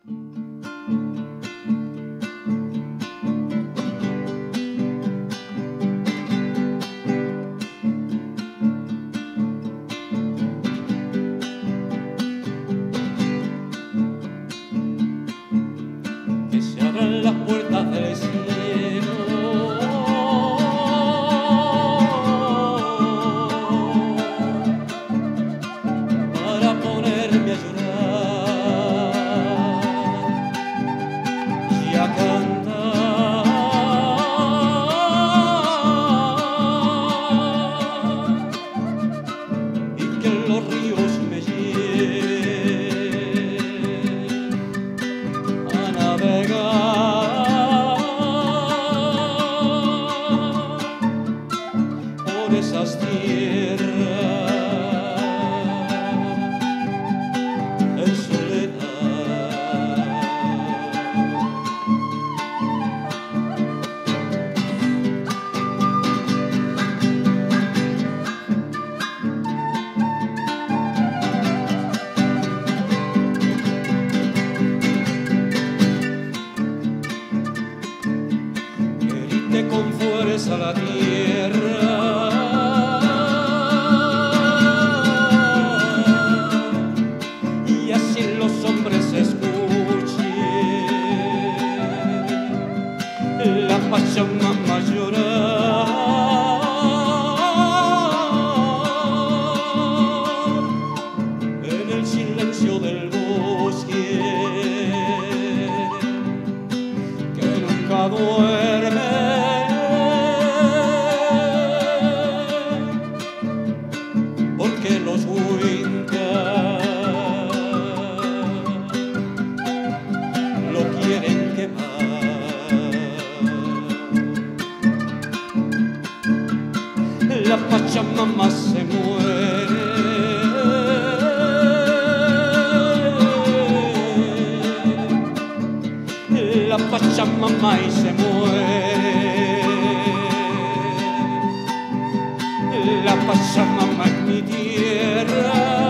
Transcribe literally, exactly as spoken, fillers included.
Que se abran las puertas del cielo para ponerme a llorar y a cantar, y que los ríos me lleven a navegar por esas tierras en soledad. Heriste con fuerza la tierra y así los hombres escuchen la Pachamama llorar en el silencio del bosque que nunca duerme, porque los huincas lo quieren quemar. La Pachamama se muere, la Pachamama y se muere, la Pachamama en mi tierra.